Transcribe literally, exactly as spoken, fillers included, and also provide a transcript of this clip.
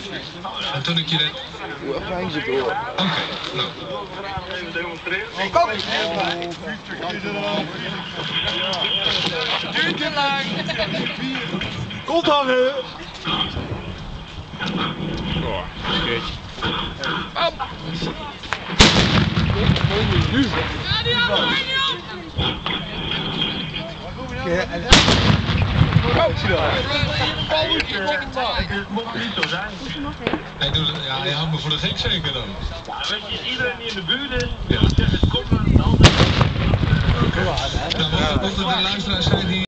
En toen ik je net... Hoe fijn ze door. Oké, nou. Kom! Duurt te lang! Komt hangen! Oh, kut. Bam! Het mocht niet zo zijn. Hij, doet, ja, hij houdt me voor de gek zeker dan. Ja, weet je, iedereen die in de buurt is, Ja. zegt het komt naar de hand. Nou, mocht er de luisteraars zijn die...